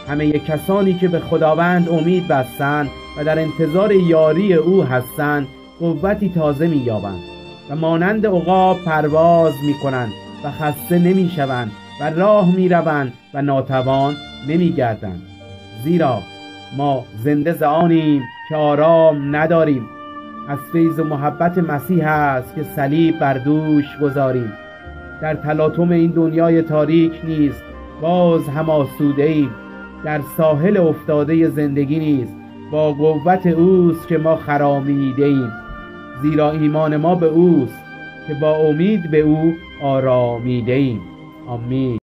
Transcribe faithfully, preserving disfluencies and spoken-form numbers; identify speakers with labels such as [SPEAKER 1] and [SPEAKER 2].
[SPEAKER 1] همه کسانی که به خداوند امید بستند و در انتظار یاری او هستند قوتی تازه می‌یابند و مانند عقاب پرواز می‌کنند و خسته نمی‌شوند و راه می‌روند و ناتوان نمی‌گردند. زیرا ما زنده ز آنیم که آرام نداریم. از فیض و محبت مسیح است که صلیب بر دوش گذاریم. در تلاطم این دنیای تاریک نیز باز هم آسوده ایم. در ساحل افتاده زندگی نیز با قوت اوست که ما خرامیده ایم، زیرا ایمان ما به اوست که با امید به او آرامیده ایم. آمین.